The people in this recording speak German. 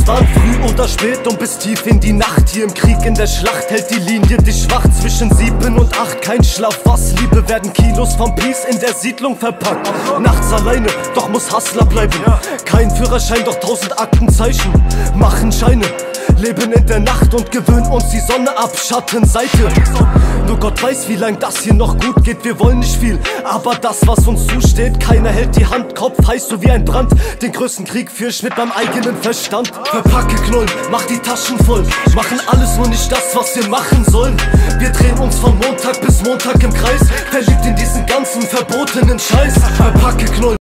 waren früh oder spät und bis tief in die Nacht. Hier im Krieg, in der Schlacht hält die Linie dich wach. Zwischen 7 und 8, kein Schlaf. Was Liebe, werden Kilos von Peace in der Siedlung verpackt. Nachts alleine, doch muss Hustler bleiben. Kein Führerschein, doch 1000 Aktenzeichen. Machen Scheine, leben in der Nacht und gewöhnen uns die Sonne ab. Schattenseite, nur Gott weiß, wie lang das hier noch gut geht. Wir wollen nicht viel, aber das, was uns zusteht. Keiner hält die Hand, Kopf heiß so wie ein Brand. Den größten Krieg führ ich mit meinem eigenen Verstand. Verpacke Knollen, mach die Taschen voll. Machen alles, nur nicht das, was wir machen sollen. Wir drehen uns von Montag bis Montag im Kreis, verliebt in diesen ganzen verbotenen Scheiß. Verpacke Knollen.